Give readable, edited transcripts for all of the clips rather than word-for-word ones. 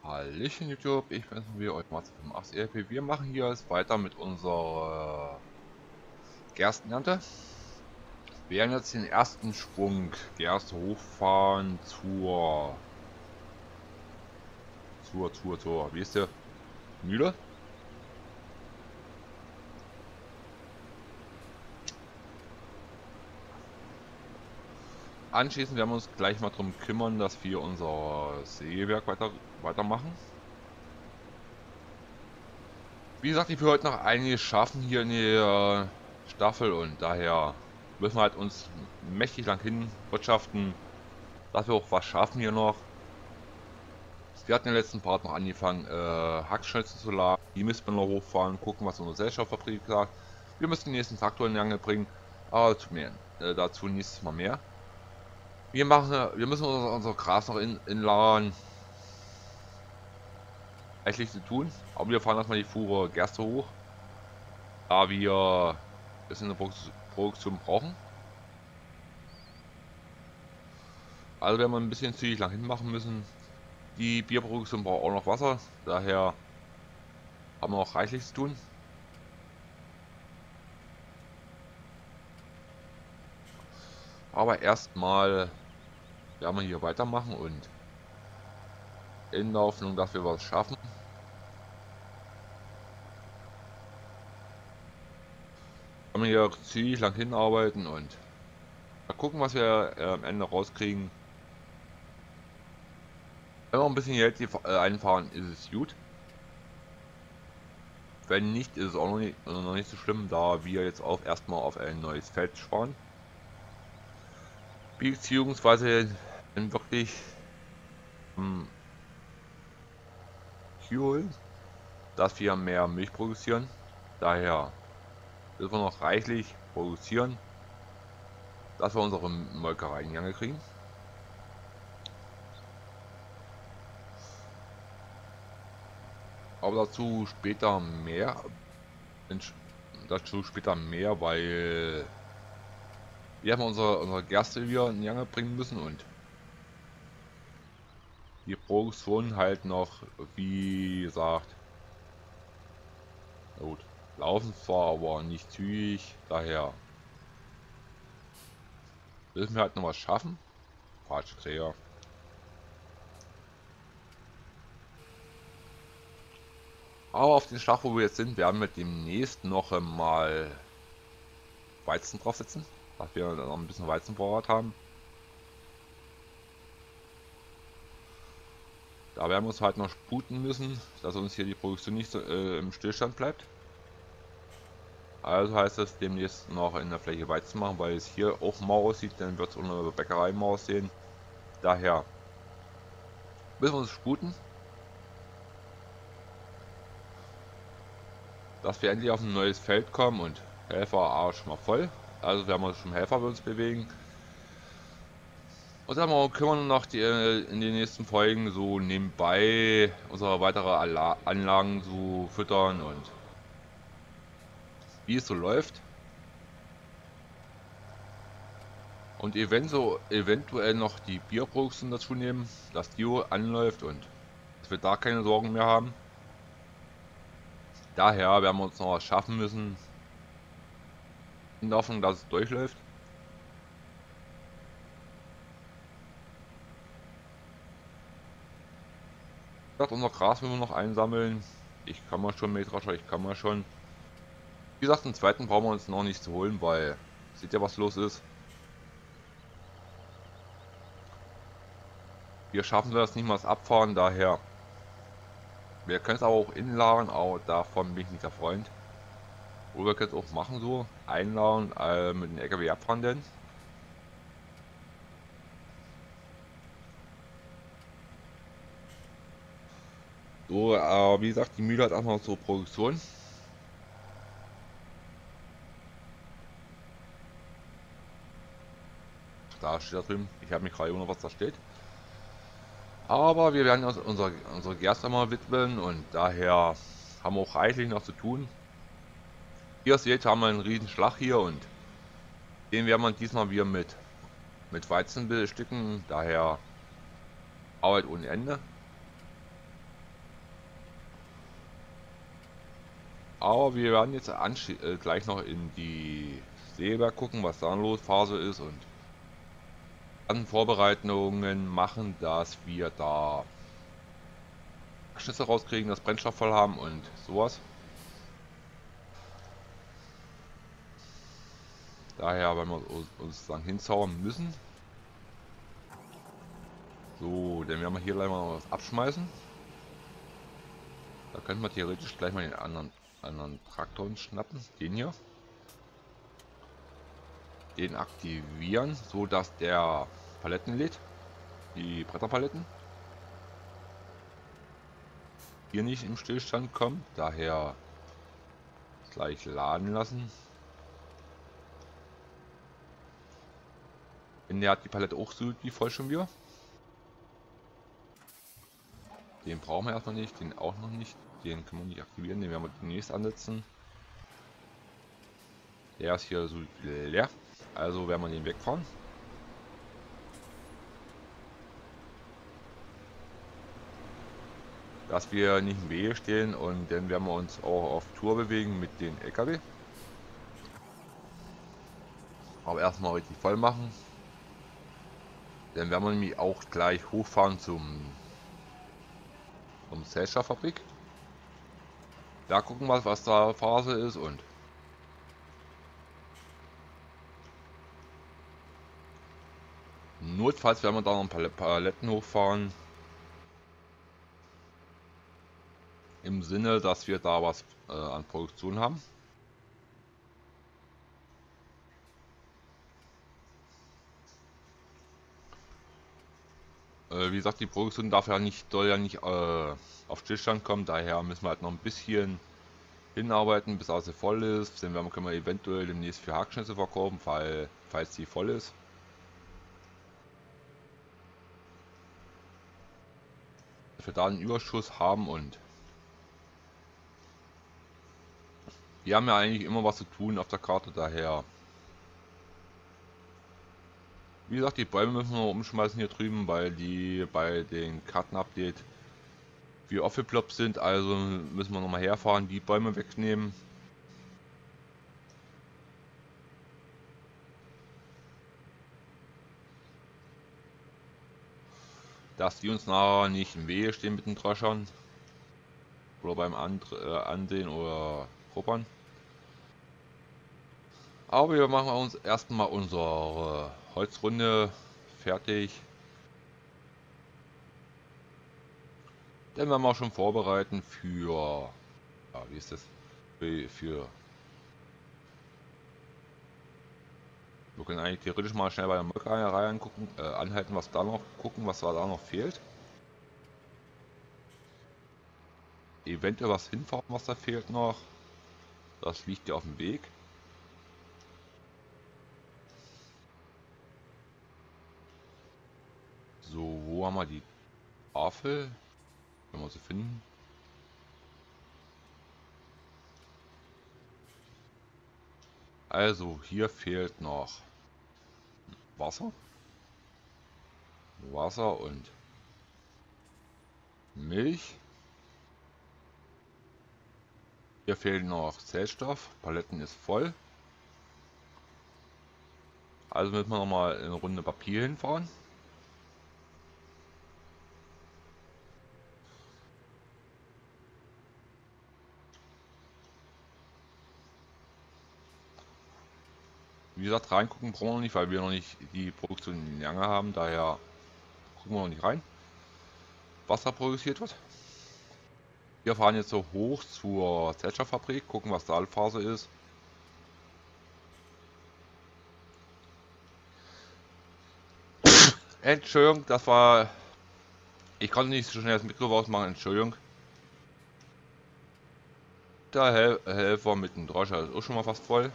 Hallöchen YouTube, ich bin's wieder, euch Matze85RP. Wir machen hier jetzt weiter mit unserer Gerstenernte. Wir werden jetzt den ersten Schwung Gerste hochfahren wie ist der? Mühle? Anschließend werden wir uns gleich mal darum kümmern, dass wir unser Sägewerk weitermachen. Wie gesagt, ich will heute noch einiges schaffen hier in der Staffel und daher müssen wir halt uns mächtig lang hin wirtschaften, dass wir auch was schaffen hier noch. Wir hatten im letzten Part noch angefangen, Hackschnitze zu laden. Die müssen wir noch hochfahren, gucken, was unsere Gesellschaftsfabrik sagt. Wir müssen den nächsten Traktor in die Angel bringen, aber dazu nächstes Mal mehr. Wir müssen unser Gras noch inlagern. Reichlich zu tun, aber wir fahren erstmal die Fuhre Gerste hoch, da wir es in der Produktion brauchen. Also werden wir ein bisschen zügig lang hin machen müssen. Die Bierproduktion braucht auch noch Wasser, daher haben wir auch reichlich zu tun. Aber erstmal werden wir hier weitermachen und in der Hoffnung, dass wir was schaffen. Werden wir hier zügig lang hinarbeiten und mal gucken, was wir am Ende rauskriegen. Wenn wir ein bisschen Geld einfahren, ist es gut. Wenn nicht, ist es auch noch nicht so schlimm, da wir jetzt auch erstmal auf ein neues Feld sparen. Beziehungsweise wenn wirklich Kühe, dass wir mehr Milch produzieren. Daher müssen wir noch reichlich produzieren, dass wir unsere Molkerei in die Gange kriegen. Aber dazu später mehr. Weil wir haben unsere Gerste wieder in die Gange bringen müssen und die Produktion halt noch, wie gesagt, gut, laufen zwar, aber nicht zügig, daher müssen wir halt noch was schaffen. Falsche Träger. Aber auf den Schlag, wo wir jetzt sind, werden wir demnächst noch mal Weizen draufsetzen, dass wir noch ein bisschen Weizenvorrat haben. Da werden wir uns halt noch sputen müssen, dass uns hier die Produktion nicht so, im Stillstand bleibt. Also heißt es demnächst noch in der Fläche Weizen machen, weil es hier auch mau aussieht, dann wird es ohne Bäckerei mau aussehen. Daher müssen wir uns sputen, dass wir endlich auf ein neues Feld kommen und Helfer Arsch mal voll. Also werden wir schon Helfer bei uns bewegen. Und dann kümmern wir noch in den nächsten Folgen so nebenbei unsere weitere Anlagen zu füttern und wie es so läuft. Und eventuell noch die Bierproduktion dazu nehmen, dass die anläuft und dass wir da keine Sorgen mehr haben. Daher werden wir uns noch was schaffen müssen, in der Hoffnung, dass es durchläuft. Unser Gras müssen wir noch einsammeln. Ich kann mal schon, Mähdrescher, ich kann mal schon. Wie gesagt, den zweiten brauchen wir uns noch nicht zu holen, weil seht ihr, was los ist. Wir schaffen das nicht mal das Abfahren, daher. Wir können es aber auch inlagern, aber davon bin ich nicht der Freund. Oder wir können es auch machen so, einlagern, mit dem LKW abfahren denn. So, wie gesagt, die Mühle hat auch noch so Produktion. Da steht da drüben, ich habe mich gerade gewundert, was da steht. Aber wir werden uns unsere Gerste mal widmen und daher haben wir auch reichlich noch zu tun. Wie ihr seht, haben wir einen riesen Schlag hier und den werden wir diesmal wieder mit Weizen bestücken, daher Arbeit ohne Ende. Aber wir werden jetzt gleich noch in die Seeberg gucken, was da los Phase ist und dann Vorbereitungen machen, dass wir da Schlüssel rauskriegen, das Brennstoff voll haben und sowas. Daher, wenn wir uns dann hinzaubern müssen. So, dann werden wir hier gleich mal was abschmeißen. Da könnten wir theoretisch gleich mal den anderen Traktor schnappen. Den hier. Den aktivieren, so dass der Paletten lädt. Die Bretterpaletten. Hier nicht im Stillstand kommt. Daher gleich laden lassen. Denn der hat die Palette auch so gut wie voll schon wieder. Den brauchen wir erstmal nicht, den auch noch nicht. Den können wir nicht aktivieren, den werden wir demnächst ansetzen. Der ist hier so leer, also werden wir den wegfahren. Dass wir nicht im Wege stehen und dann werden wir uns auch auf Tour bewegen mit den LKW. Aber erstmal richtig voll machen. Dann werden wir nämlich auch gleich hochfahren zum Zellstoffabrik. Da gucken wir, was da Phase ist und notfalls werden wir da noch ein paar Paletten hochfahren. Im Sinne, dass wir da was an Produktion haben. Wie gesagt, die Produktion soll ja nicht auf Stillstand kommen, daher müssen wir halt noch ein bisschen hinarbeiten, bis alles voll ist. Dann können wir eventuell demnächst für Hackschnitze verkaufen, falls die voll ist. Dass wir da einen Überschuss haben und wir haben ja eigentlich immer was zu tun auf der Karte, daher. Wie gesagt, die Bäume müssen wir umschmeißen hier drüben, weil die bei den Kartenupdate wie aufgeploppt sind, also müssen wir nochmal herfahren, die Bäume wegnehmen. Dass die uns nachher nicht im Wege stehen mit den Dröschern oder beim Ansehen oder Ruppern. Aber wir machen uns erstmal unsere Holzrunde fertig. Dann werden wir schon vorbereiten für, ja, wie ist das? Für wir können eigentlich theoretisch mal schnell bei der Molkerei angucken, anhalten, was da noch fehlt. Eventuell was hinfahren, was da fehlt noch. Das liegt ja auf dem Weg. So, wo haben wir die Tafel? Wenn wir sie finden. Also, hier fehlt noch Wasser. Wasser und Milch. Hier fehlt noch Zellstoff. Paletten ist voll. Also müssen wir nochmal eine Runde Papier hinfahren. Wie gesagt, reingucken brauchen wir noch nicht, weil wir noch nicht die Produktion in Lange haben. Daher gucken wir noch nicht rein, was da produziert wird. Wir fahren jetzt so hoch zur Zellstofffabrik, gucken, was da Phase ist. Entschuldigung, das war... Ich konnte nicht so schnell das Mikro rausmachen, Entschuldigung. Der Helfer mit dem Droscher ist auch schon mal fast voll.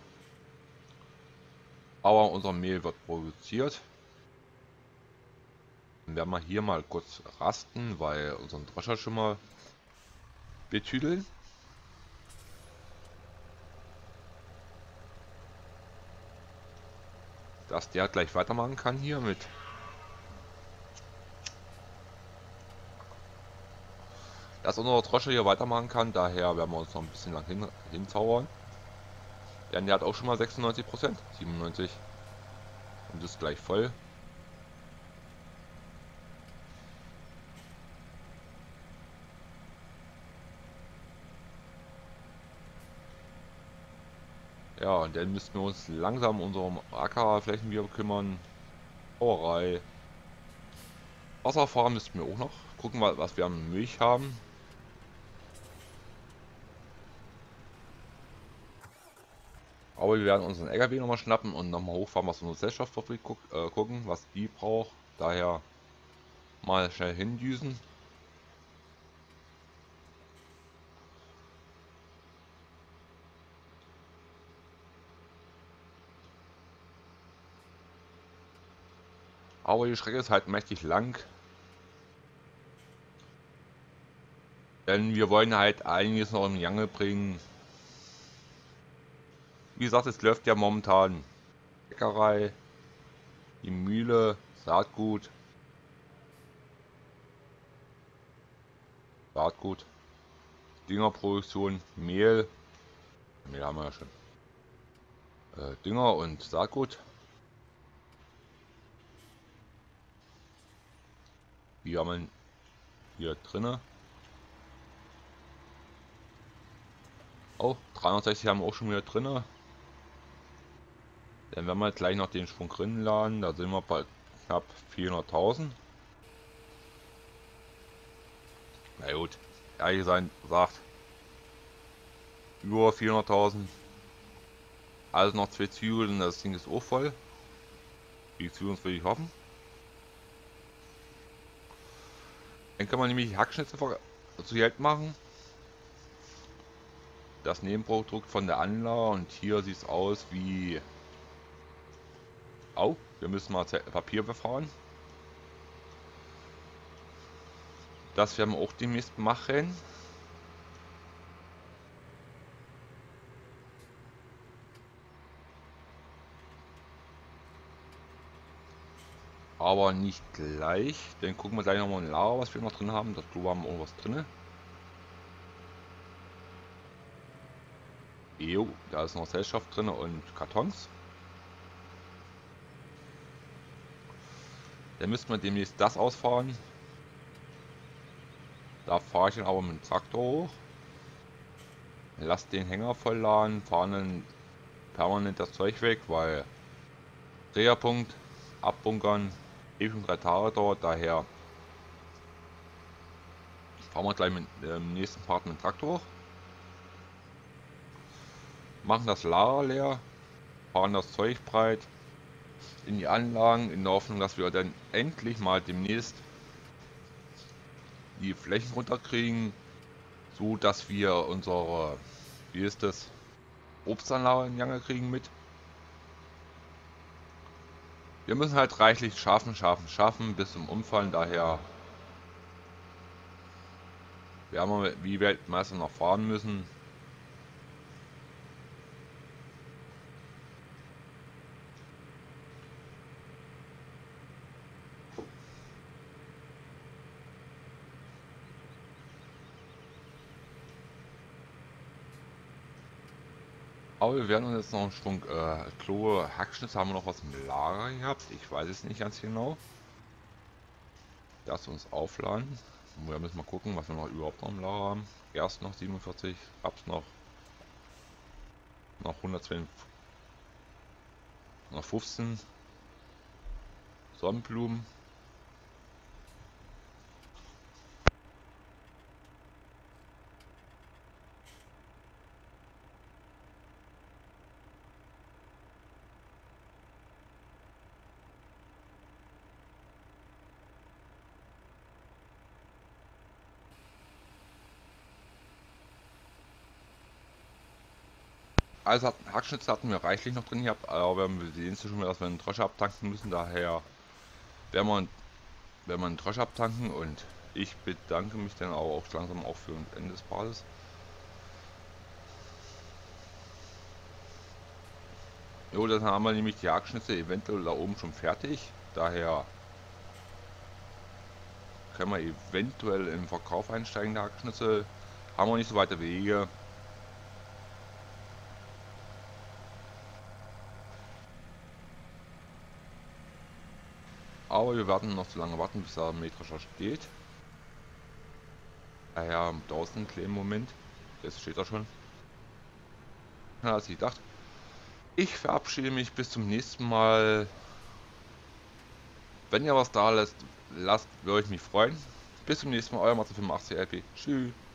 Aber unser Mehl wird produziert. Dann werden wir hier mal kurz rasten, weil unseren Droscher schon mal betüdeln. Dass der gleich weitermachen kann hier dass unser Trosche hier weitermachen kann. Daher werden wir uns noch ein bisschen lang hinzaubern. Denn der hat auch schon mal 96%, 97 und ist gleich voll. Ja, und dann müssten wir uns langsam um unsere Ackerflächen wieder kümmern. Brauerei. Wasserfarm müssten wir auch noch gucken, was wir an Milch haben. Aber wir werden unseren LKW nochmal schnappen und nochmal hochfahren, was unsere Gesellschaftsfabrik gucken, was die braucht. Daher mal schnell hindüsen. Aber die Strecke ist halt mächtig lang. Denn wir wollen halt einiges noch in Gange bringen. Wie gesagt, es läuft ja momentan Bäckerei, die Mühle, Saatgut, Düngerproduktion, Mehl haben wir ja schon. Dünger und Saatgut. Die haben wir hier drinne. Oh, 360 haben wir auch schon wieder drinne. Dann werden wir gleich noch den Sprung drin laden. Da sind wir bei knapp 400.000. Na gut, ehrlich sein sagt über 400.000. Also noch 2 Züge und das Ding ist auch voll. Die Züge will ich hoffen. Dann kann man nämlich die Hackschnitze zu Geld machen. Das Nebenprodukt von der Anlage, und hier sieht es aus wie... Oh, wir müssen mal Papier befahren. Das werden wir auch demnächst machen. Aber nicht gleich. Dann gucken wir gleich nochmal in Lager, was wir noch drin haben. Da haben wir auch was drin. Jo, da ist noch Gesellschaft drin und Kartons. Dann müssten wir demnächst das ausfahren. Da fahre ich dann aber mit dem Traktor hoch. Lass den Hänger voll laden, fahren dann permanent das Zeug weg, weil Drehpunkt, abbunkern, ewig 3 Tage dauert. Daher fahren wir gleich mit dem nächsten Part mit dem Traktor hoch. Machen das Lager leer, fahren das Zeug breit in die Anlagen, in der Hoffnung, dass wir dann endlich mal demnächst die Flächen runterkriegen, so dass wir unsere, wie ist das, Obstanlage in Gange kriegen mit. Wir müssen halt reichlich schaffen bis zum Umfallen. Daher werden wir wie Weltmeister noch fahren müssen. Aber wir werden uns jetzt noch einen Schwung Kloe Hackschnitze haben wir noch was im Lager gehabt. Ich weiß es nicht ganz genau. Das uns aufladen. Wir müssen mal gucken, was wir noch überhaupt noch im Lager haben. Erst noch 47, Raps noch 102, noch 15 Sonnenblumen. Also Hackschnitze hatten wir reichlich noch drin gehabt, aber wir sehen schon mal, dass wir einen Trosche abtanken müssen. Daher werden wir einen Trosche abtanken, und ich bedanke mich dann auch langsam auch für das Ende des Parts. Jo, dann haben wir nämlich die Hackschnitze eventuell da oben schon fertig. Daher können wir eventuell im Verkauf einsteigen, der Hackschnitzel. Haben wir nicht so weite Wege. Aber wir werden noch so lange warten, bis der Mähdrescher steht. Daher draußen einen kleinen Moment. Jetzt steht er schon. Ja, als ich gedacht. Ich verabschiede mich bis zum nächsten Mal. Wenn ihr was da lasst, würde ich mich freuen. Bis zum nächsten Mal, euer Matze85 LP. Tschüss.